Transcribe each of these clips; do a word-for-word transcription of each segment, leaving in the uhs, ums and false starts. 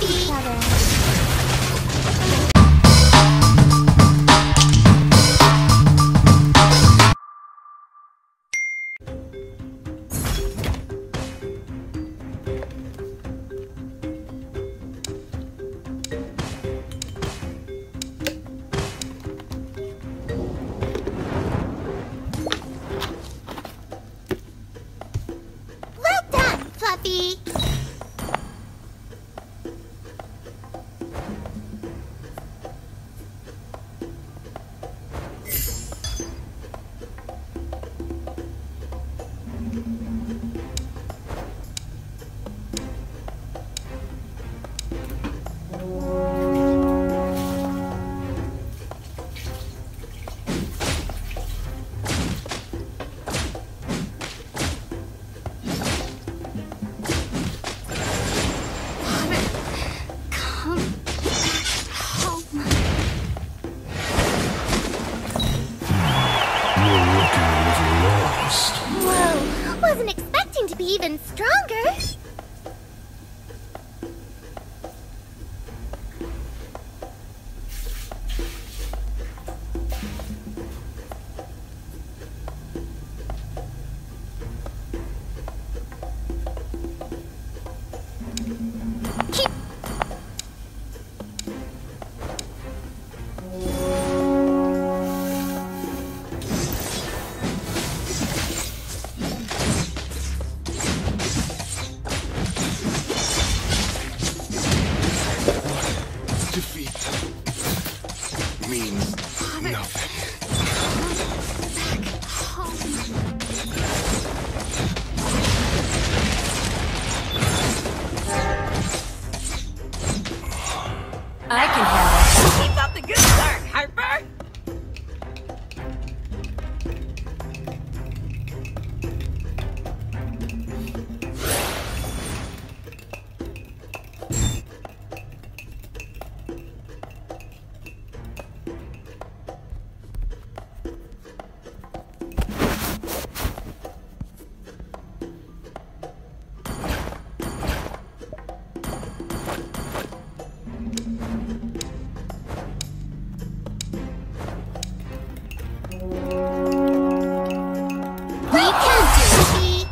each other. Well done, Fluffy. Whoa, wasn't expecting to be even stronger. Keep Defeat means nothing. I can handle it. Keep up the good start, Harper! We can do it.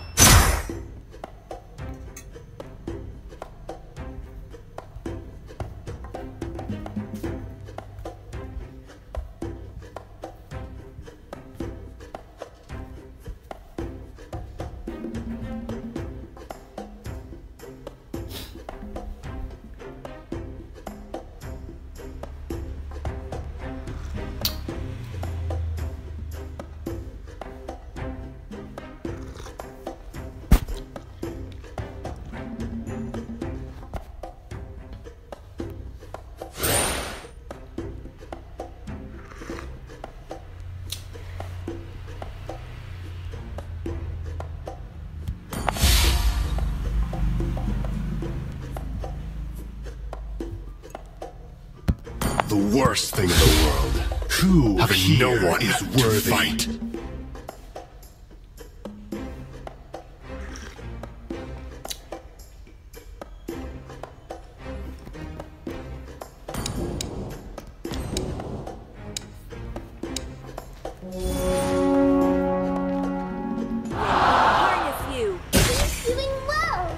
The worst thing in the world. Who having no one is worthy. Fight. Harness you. He's doing well.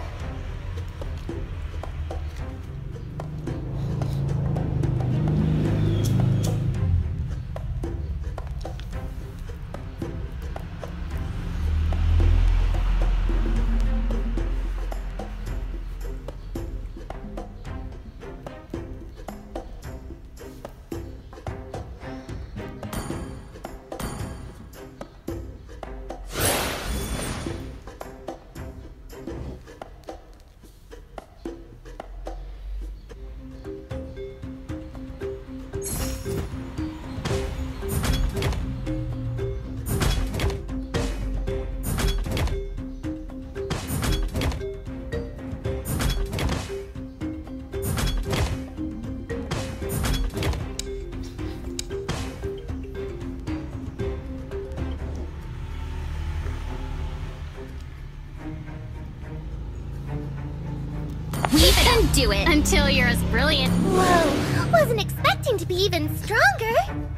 do it until you're as brilliant. Whoa, wasn't expecting to be even stronger.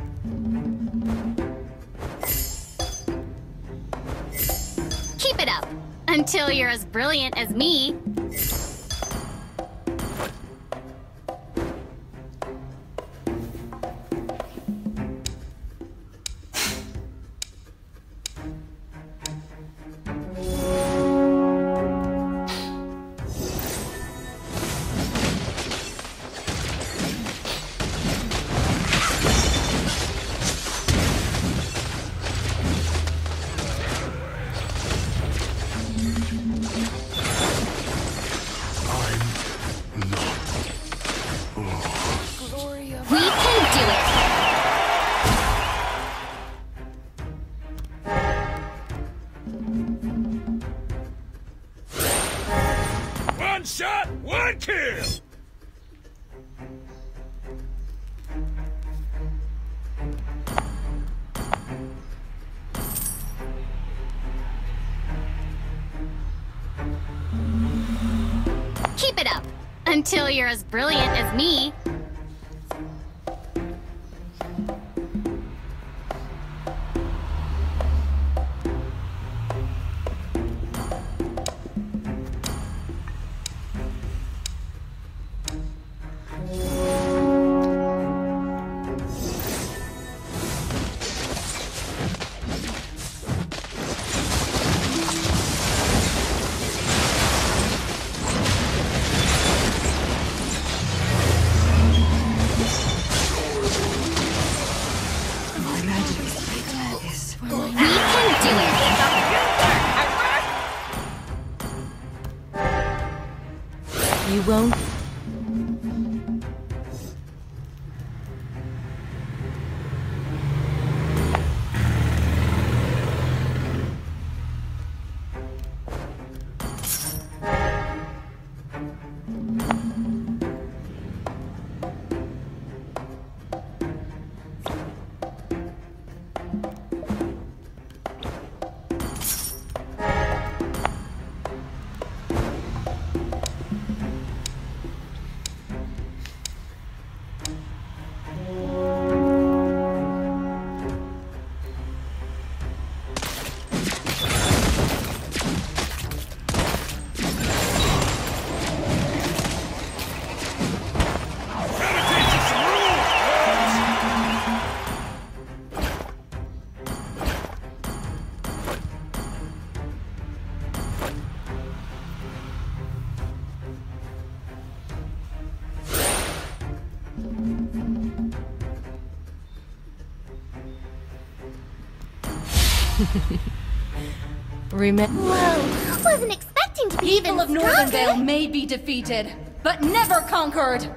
Keep it up until you're as brilliant as me. One shot, one kill! Keep it up until you're as brilliant as me. You won't. Remember. Whoa, wasn't expecting to be People even of stronger. Northernvale may be defeated, but never conquered!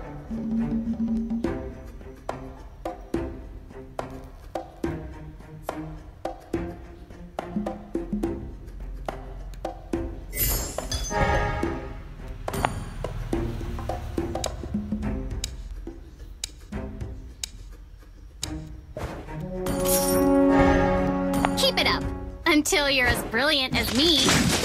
Keep it up until you're as brilliant as me.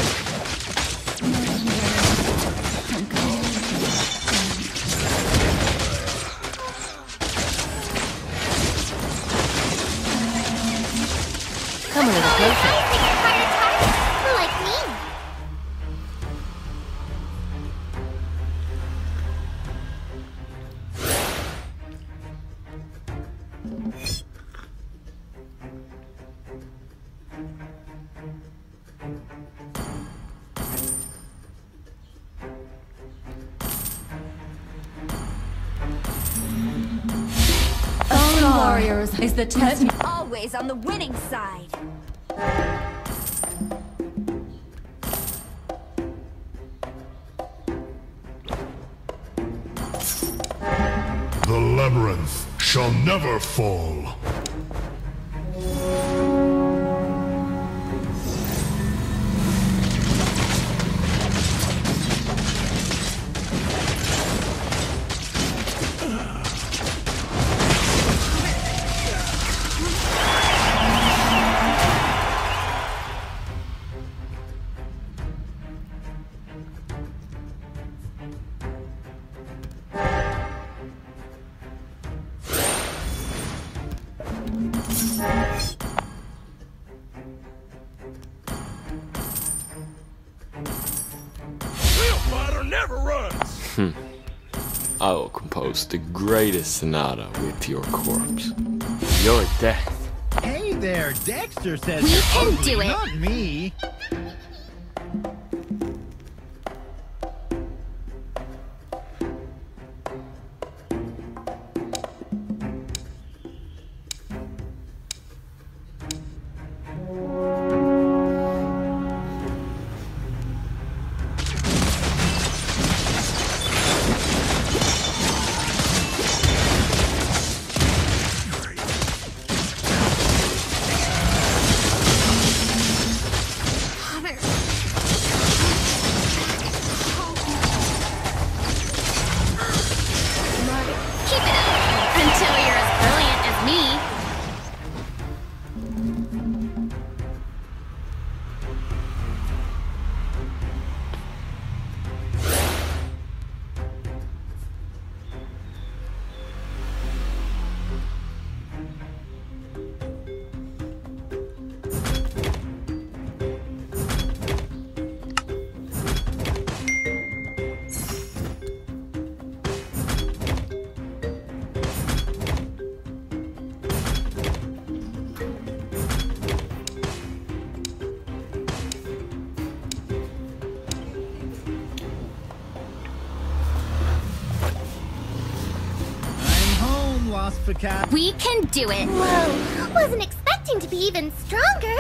Come a little Only closer. guys make it harder targets, like me. Fallen Warriors is the test. Always on the winning side. The labyrinth shall never fall. I will compose the greatest sonata with your corpse. Your death. Hey there, Dexter says We you're can ugly, do it. not me. Keep it up until you're as brilliant as me. Lost for cat. We can do it. Whoa, wasn't expecting to be even stronger.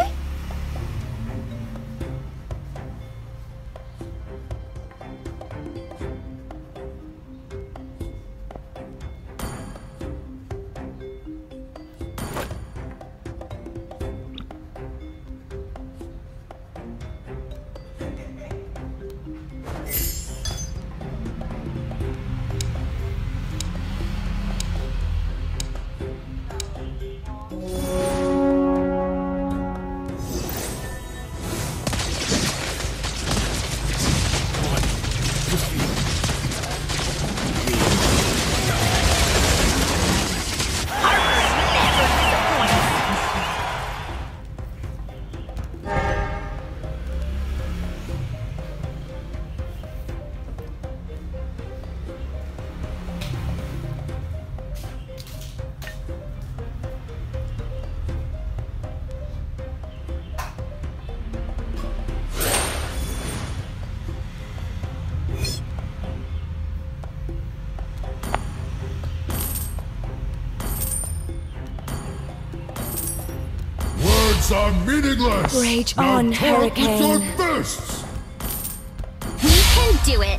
Words are meaningless! Rage Now on, talk with your Hurricane. fists! We can do it.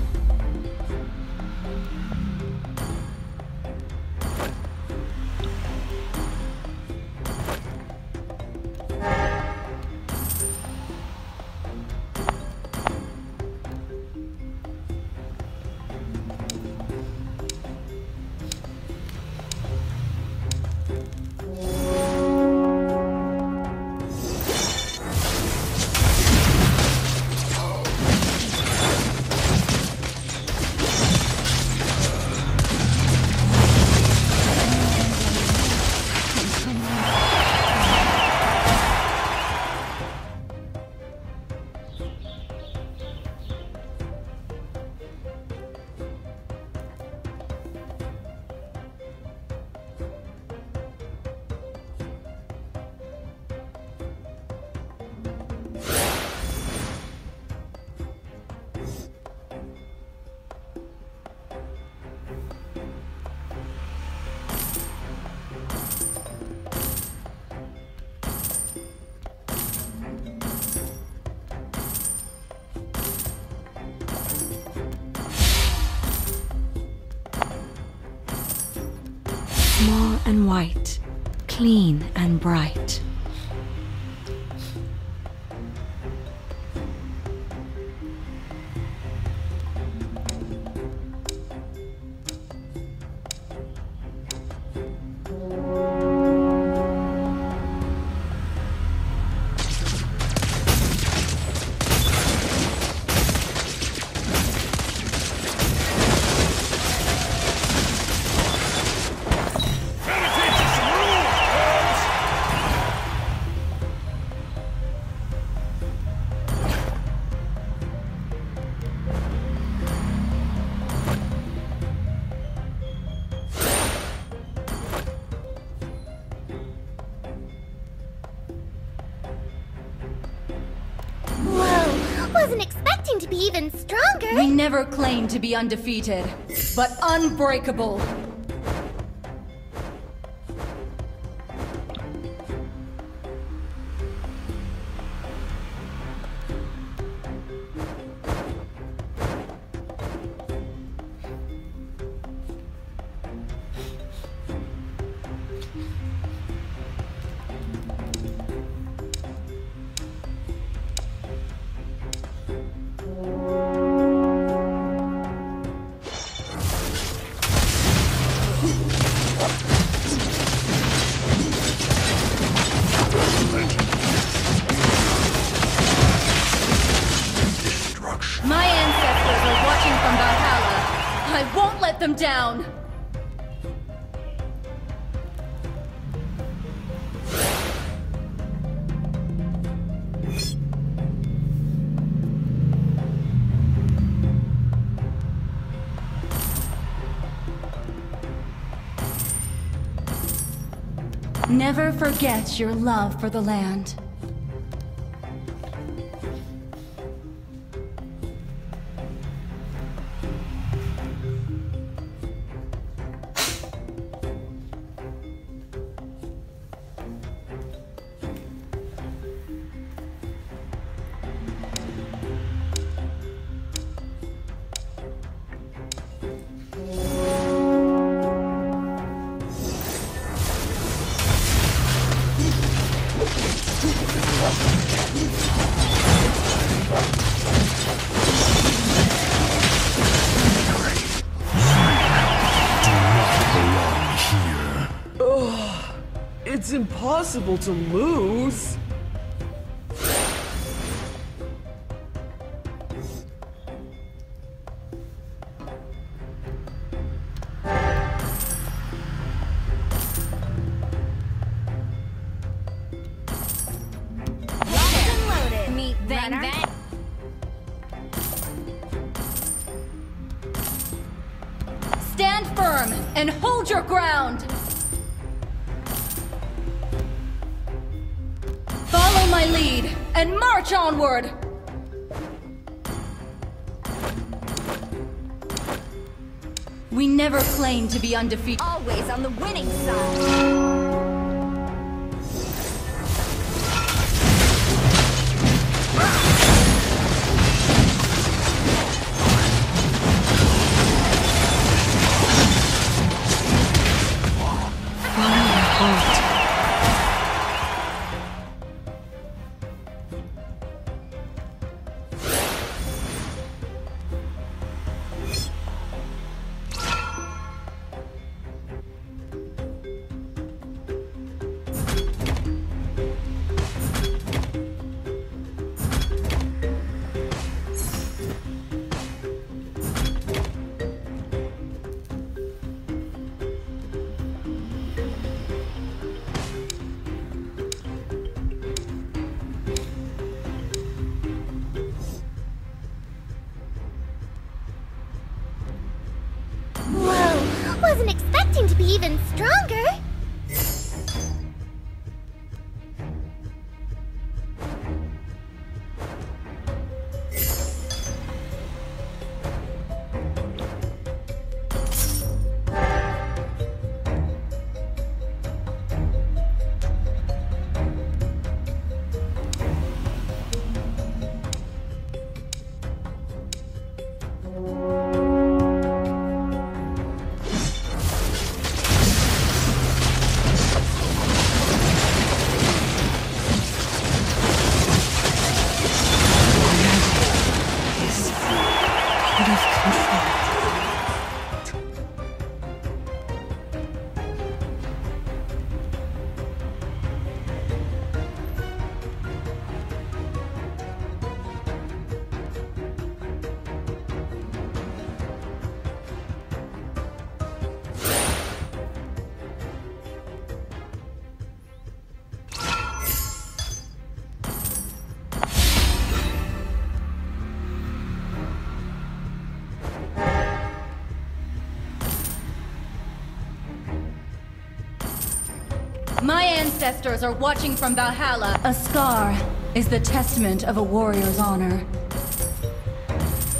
Small and white, clean and bright. even stronger. We never claimed to be undefeated, but unbreakable. My ancestors are watching from Valhalla. I won't let them down! Never forget your love for the land. It's impossible to lose. Meet Bang, runner. bang. Stand firm and hold your ground! Follow my lead and march onward! We never claimed to be undefeated. Always on the winning side. Whoa, wasn't expecting to be even stronger. My ancestors are watching from Valhalla. A scar is the testament of a warrior's honor.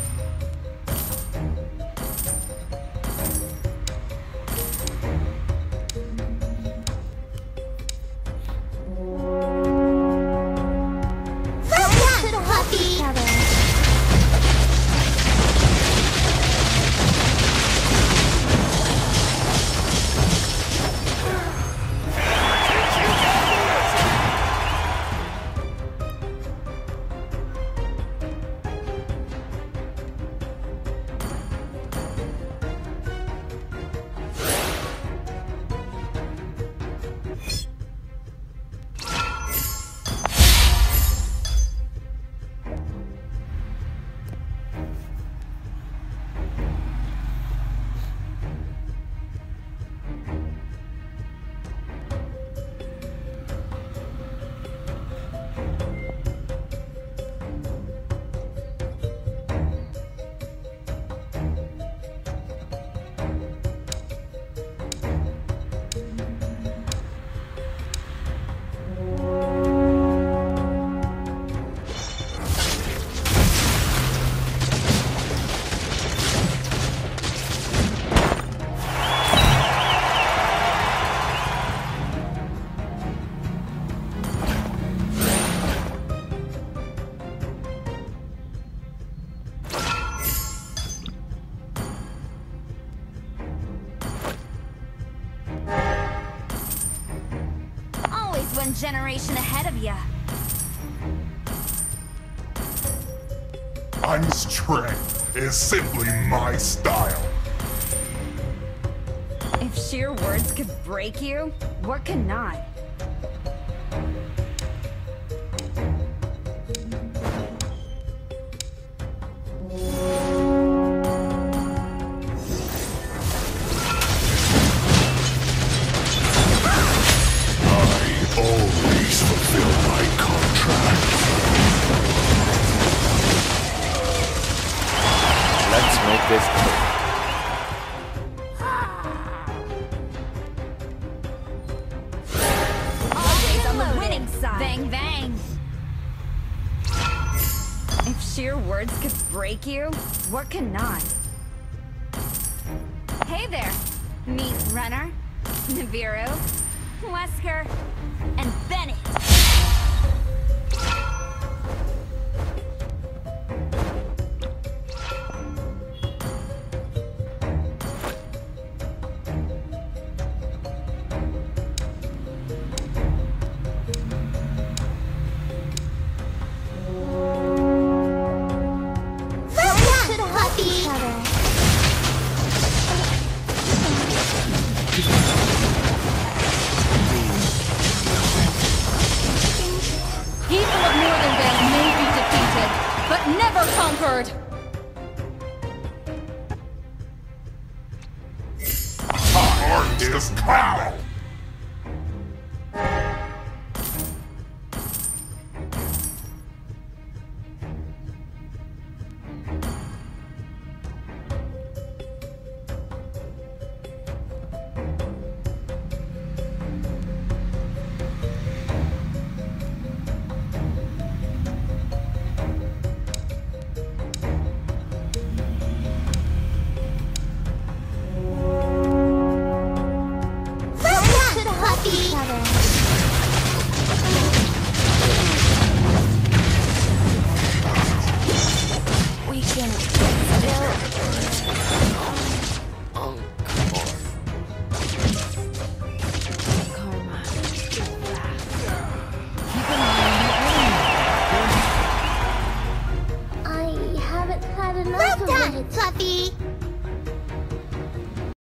one generation ahead of ya. Unstrength is simply my style. If sheer words could break you, what cannot? Always fulfill my contract. Let's make this quick. Always on the winning side. Bang, bang. If sheer words could break you, what cannot? Hey there. Meet Runner, Nibiru, Wesker, and Bennett. But never conquered! Heart is combat.